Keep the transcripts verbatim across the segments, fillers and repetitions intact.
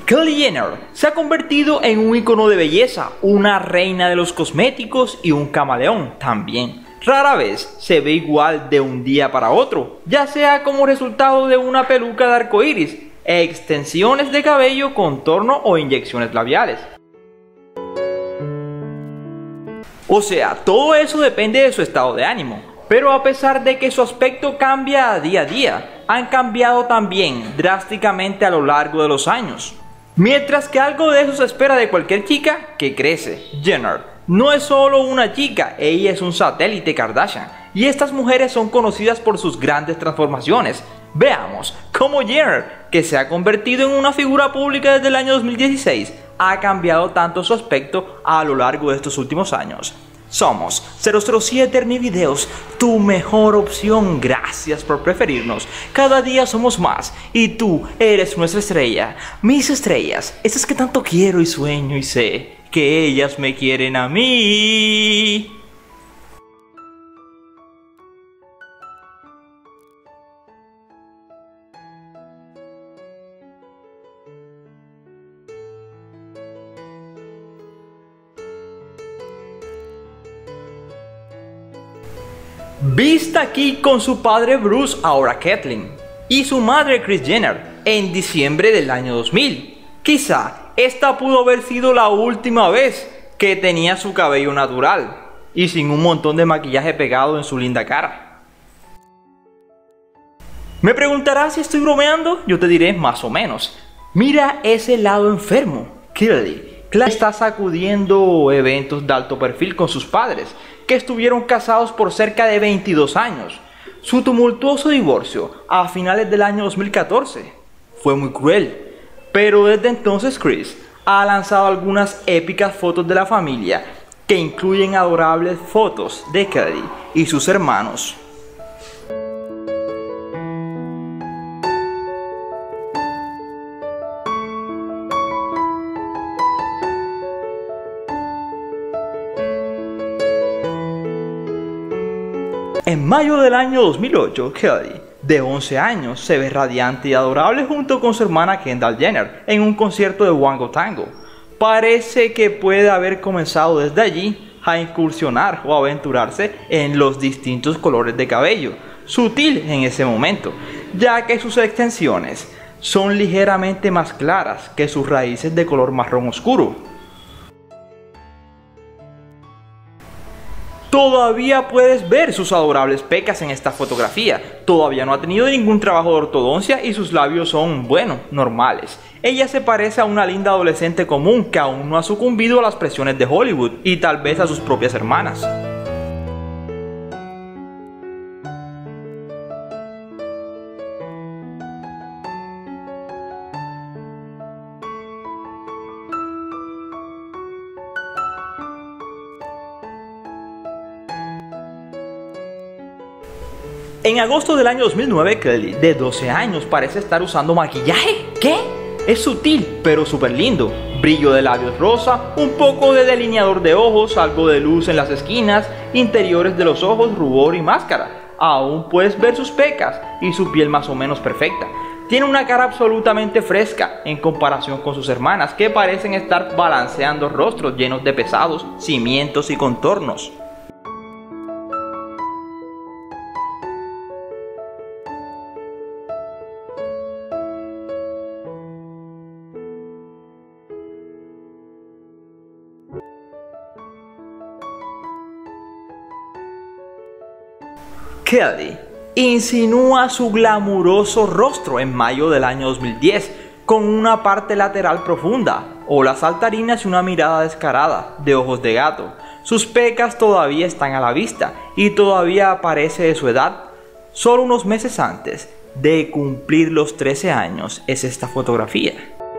Kylie Jenner se ha convertido en un icono de belleza, una reina de los cosméticos y un camaleón también. Rara vez se ve igual de un día para otro, ya sea como resultado de una peluca de arcoíris, extensiones de cabello, contorno o inyecciones labiales. O sea, todo eso depende de su estado de ánimo. Pero a pesar de que su aspecto cambia día a día, han cambiado también drásticamente a lo largo de los años. Mientras que algo de eso se espera de cualquier chica que crece, Jenner no es solo una chica, ella es un satélite Kardashian. Y estas mujeres son conocidas por sus grandes transformaciones. Veamos cómo Jenner, que se ha convertido en una figura pública desde el año dos mil dieciséis, ha cambiado tanto su aspecto a lo largo de estos últimos años. Somos cero cero siete Hernivideos, tu mejor opción. Gracias por preferirnos. Cada día somos más y tú eres nuestra estrella. Mis estrellas, esas que tanto quiero y sueño y sé que ellas me quieren a mí. Vista aquí con su padre Bruce, ahora Kathleen, y su madre Kris Jenner en diciembre del año dos mil. Quizá esta pudo haber sido la última vez que tenía su cabello natural y sin un montón de maquillaje pegado en su linda cara. ¿Me preguntarás si estoy bromeando? Yo te diré más o menos. Mira ese lado enfermo. Kylie está sacudiendo eventos de alto perfil con sus padres, que estuvieron casados por cerca de veintidós años. Su tumultuoso divorcio a finales del año dos mil catorce fue muy cruel, pero desde entonces Kris ha lanzado algunas épicas fotos de la familia que incluyen adorables fotos de Kylie y sus hermanos. En mayo del año dos mil ocho, Kylie, de once años, se ve radiante y adorable junto con su hermana Kendall Jenner en un concierto de Wango Tango. Parece que puede haber comenzado desde allí a incursionar o aventurarse en los distintos colores de cabello, sutil en ese momento, ya que sus extensiones son ligeramente más claras que sus raíces de color marrón oscuro. Todavía puedes ver sus adorables pecas en esta fotografía. Todavía no ha tenido ningún trabajo de ortodoncia y sus labios son, bueno, normales. Ella se parece a una linda adolescente común que aún no ha sucumbido a las presiones de Hollywood y tal vez a sus propias hermanas. En agosto del año dos mil nueve, Kylie, de doce años, parece estar usando maquillaje. ¿Qué? Es sutil, pero súper lindo. Brillo de labios rosa, un poco de delineador de ojos, algo de luz en las esquinas, interiores de los ojos, rubor y máscara. Aún puedes ver sus pecas y su piel más o menos perfecta. Tiene una cara absolutamente fresca en comparación con sus hermanas, que parecen estar balanceando rostros llenos de pesados cimientos y contornos. Kylie insinúa su glamuroso rostro en mayo del año dos mil diez con una parte lateral profunda, olas saltarinas y una mirada descarada de ojos de gato. Sus pecas todavía están a la vista y todavía parece de su edad. Solo unos meses antes de cumplir los trece años es esta fotografía.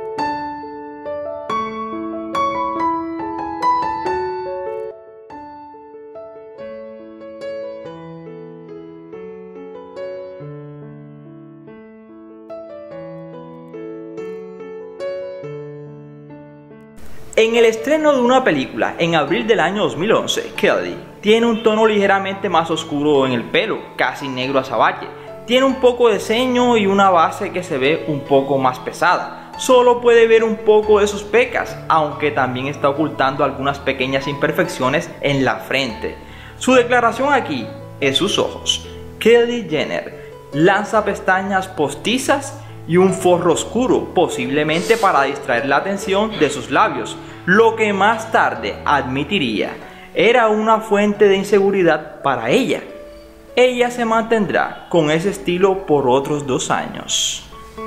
En el estreno de una película en abril del año dos mil once, Kylie tiene un tono ligeramente más oscuro en el pelo, casi negro azabache. Tiene un poco de ceño y una base que se ve un poco más pesada. solo puede ver un poco de sus pecas, aunque también está ocultando algunas pequeñas imperfecciones en la frente. Su declaración aquí es sus ojos. Kylie Jenner lanza pestañas postizas y un forro oscuro, posiblemente para distraer la atención de sus labios, lo que más tarde admitiría era una fuente de inseguridad para ella. Ella se mantendrá con ese estilo por otros dos años.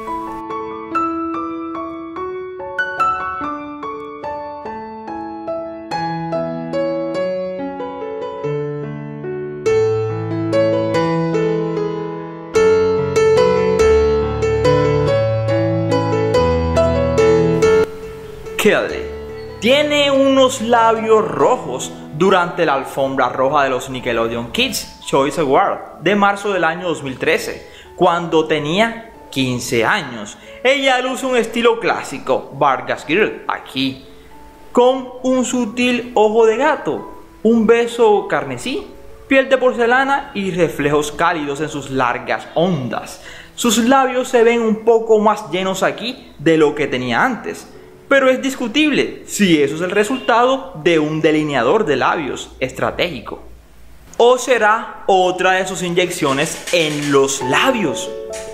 Kylie tiene unos labios rojos durante la alfombra roja de los Nickelodeon Kids Choice Awards de marzo del año dos mil trece, cuando tenía quince años. Ella luce un estilo clásico, Vargas Girl, aquí, con un sutil ojo de gato, un beso carmesí, piel de porcelana y reflejos cálidos en sus largas ondas. Sus labios se ven un poco más llenos aquí de lo que tenía antes. Pero es discutible si eso es el resultado de un delineador de labios estratégico. ¿O será otra de sus inyecciones en los labios?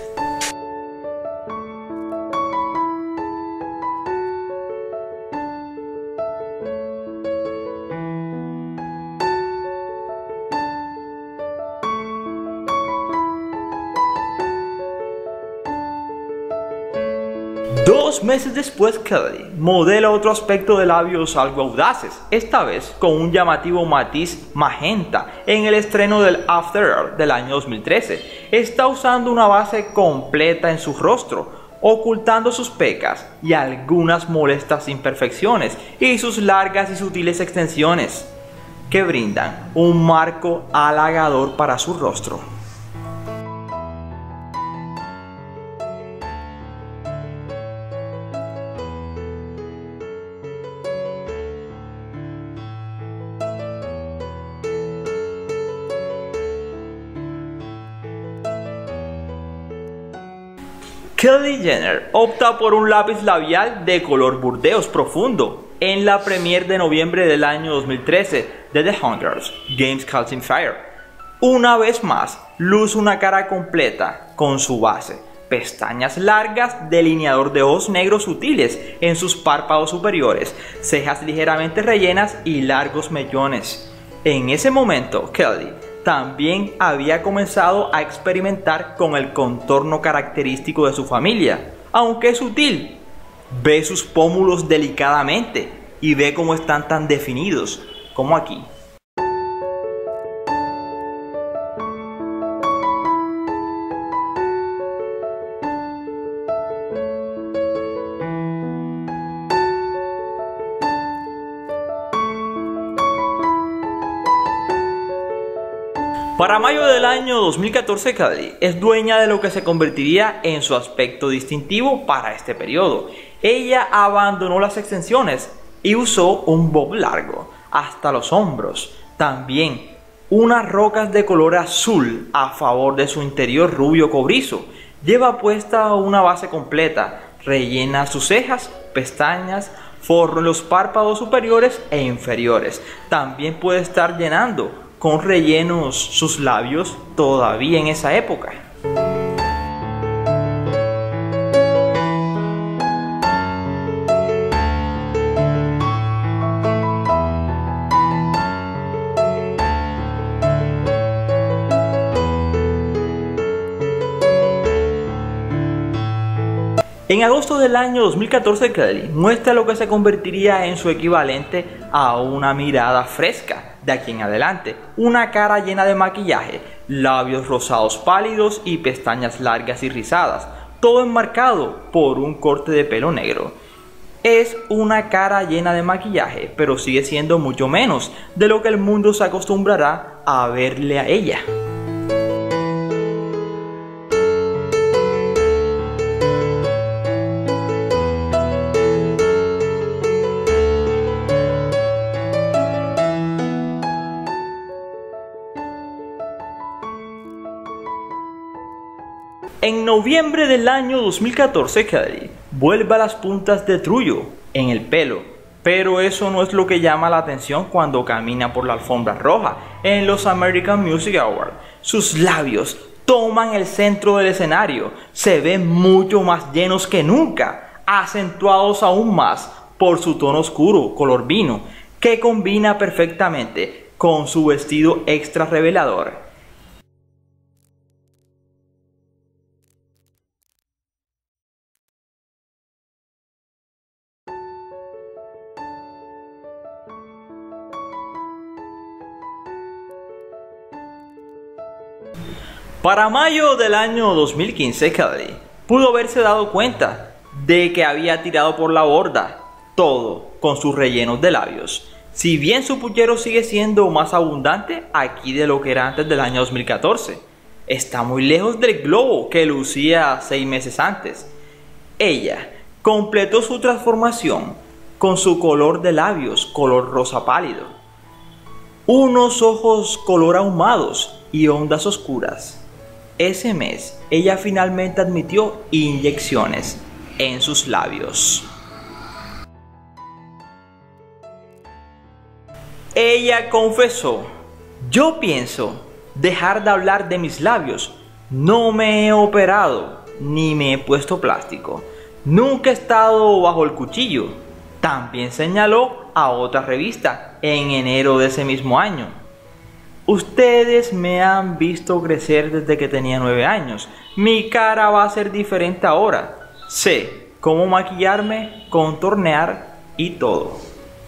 Dos meses después, Kylie modela otro aspecto de labios algo audaces, esta vez con un llamativo matiz magenta en el estreno del After Earth del año dos mil trece. Está usando una base completa en su rostro, ocultando sus pecas y algunas molestas imperfecciones y sus largas y sutiles extensiones, que brindan un marco halagador para su rostro. Kylie Jenner opta por un lápiz labial de color burdeos profundo en la premiere de noviembre del año dos mil trece de The Hunger Games Catching Fire. Una vez más, luce una cara completa con su base, pestañas largas, delineador de ojos negros sutiles en sus párpados superiores, cejas ligeramente rellenas y largos mechones. En ese momento, Kylie también había comenzado a experimentar con el contorno característico de su familia, aunque sutil. Ve sus pómulos delicadamente y ve cómo están tan definidos, como aquí. Para mayo del año dos mil catorce, Kylie es dueña de lo que se convertiría en su aspecto distintivo para este periodo. Ella abandonó las extensiones y usó un bob largo hasta los hombros. También unas rocas de color azul a favor de su interior rubio cobrizo. Lleva puesta una base completa, rellena sus cejas, pestañas, forro en los párpados superiores e inferiores. También puede estar llenando con rellenos sus labios todavía en esa época. En agosto del año dos mil catorce, Kylie muestra lo que se convertiría en su equivalente a una mirada fresca de aquí en adelante. Una cara llena de maquillaje, labios rosados pálidos y pestañas largas y rizadas, todo enmarcado por un corte de pelo negro. Es una cara llena de maquillaje, pero sigue siendo mucho menos de lo que el mundo se acostumbrará a verle a ella. En noviembre del año dos mil catorce, Kylie vuelve a las puntas de trullo en el pelo, pero eso no es lo que llama la atención cuando camina por la alfombra roja en los American Music Awards. Sus labios toman el centro del escenario, se ven mucho más llenos que nunca, acentuados aún más por su tono oscuro, color vino, que combina perfectamente con su vestido extra revelador. Para mayo del año dos mil quince, Kelly pudo haberse dado cuenta de que había tirado por la borda todo con sus rellenos de labios. Si bien su puchero sigue siendo más abundante aquí de lo que era antes del año dos mil catorce, está muy lejos del globo que lucía seis meses antes. Ella completó su transformación con su color de labios color rosa pálido, unos ojos color ahumados y ondas oscuras. Ese mes, ella finalmente admitió inyecciones en sus labios. Ella confesó: yo pienso dejar de hablar de mis labios. No me he operado ni me he puesto plástico. Nunca he estado bajo el cuchillo. También señaló a otra revista en enero de ese mismo año: ustedes me han visto crecer desde que tenía nueve años. Mi cara va a ser diferente ahora. Sé cómo maquillarme, contornear y todo.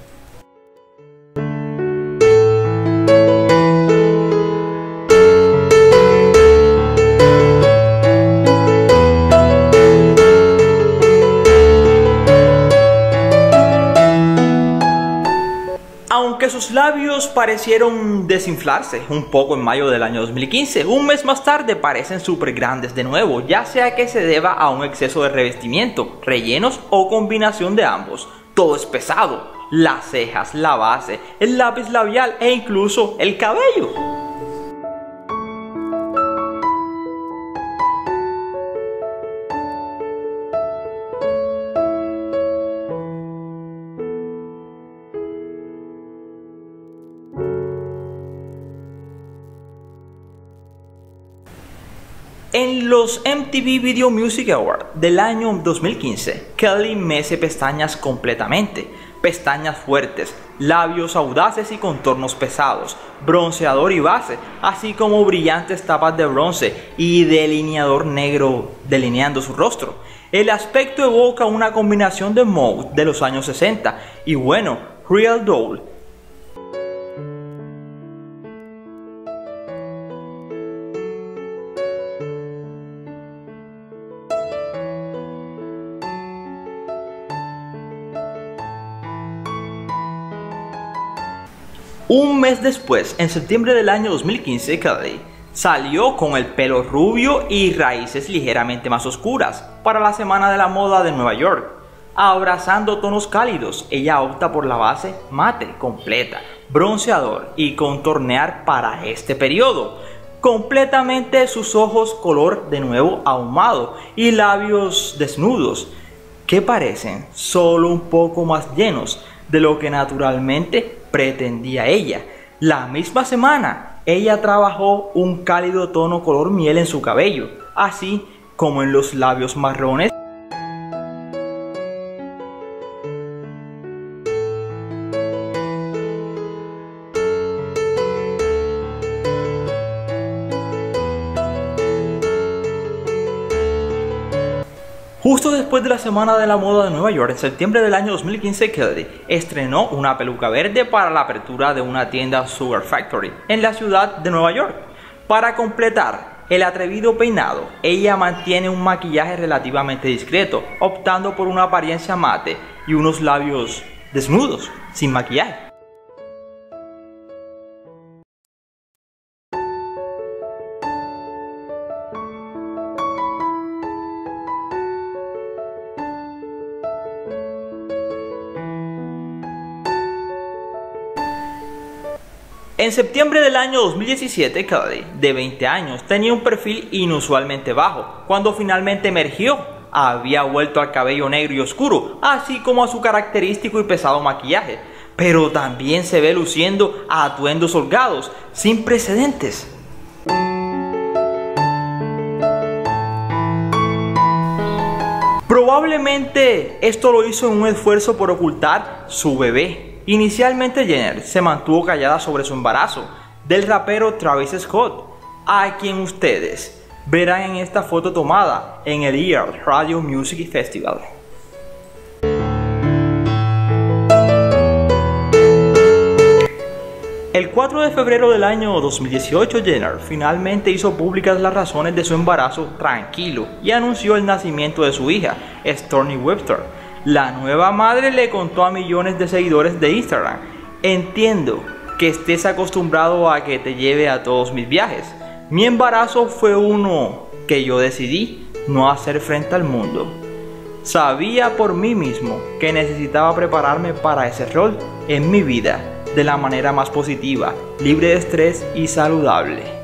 Aunque sus labios parecieron desinflarse un poco en mayo del año dos mil quince, un mes más tarde parecen súper grandes de nuevo, ya sea que se deba a un exceso de revestimiento, rellenos o combinación de ambos. Todo es pesado: las cejas, la base, el lápiz labial e incluso el cabello. En los M T V Video Music Awards del año dos mil quince, Kelly mece pestañas completamente, pestañas fuertes, labios audaces y contornos pesados, bronceador y base, así como brillantes tapas de bronce y delineador negro delineando su rostro. El aspecto evoca una combinación de mode de los años sesenta y bueno, Real Doll. Un mes después, en septiembre del año dos mil quince, Kelly salió con el pelo rubio y raíces ligeramente más oscuras para la Semana de la Moda de Nueva York. Abrazando tonos cálidos, ella opta por la base mate completa, bronceador y contornear para este periodo. Completamente sus ojos color de nuevo ahumado y labios desnudos, que parecen solo un poco más llenos de lo que naturalmente pretendía ella. La misma semana, ella trabajó un cálido tono color miel en su cabello, así como en los labios marrones. Justo después de la Semana de la Moda de Nueva York, en septiembre del año dos mil quince, Kelly estrenó una peluca verde para la apertura de una tienda Sugar Factory en la ciudad de Nueva York. Para completar el atrevido peinado, ella mantiene un maquillaje relativamente discreto, optando por una apariencia mate y unos labios desnudos, sin maquillaje. En septiembre del año dos mil diecisiete, Kelly, de veinte años, tenía un perfil inusualmente bajo cuando finalmente emergió había vuelto al cabello negro y oscuro, así como a su característico y pesado maquillaje, pero también se ve luciendo atuendos holgados, sin precedentes. Probablemente esto lo hizo en un esfuerzo por ocultar su bebé. Inicialmente Jenner se mantuvo callada sobre su embarazo del rapero Travis Scott, a quien ustedes verán en esta foto tomada en el Earl Radio Music Festival. El cuatro de febrero del año dos mil dieciocho, Jenner finalmente hizo públicas las razones de su embarazo tranquilo y anunció el nacimiento de su hija, Stormy Webster. La nueva madre le contó a millones de seguidores de Instagram: entiendo que estés acostumbrado a que te lleve a todos mis viajes. Mi embarazo fue uno que yo decidí no hacer frente al mundo. Sabía por mí mismo que necesitaba prepararme para ese rol en mi vida de la manera más positiva, libre de estrés y saludable.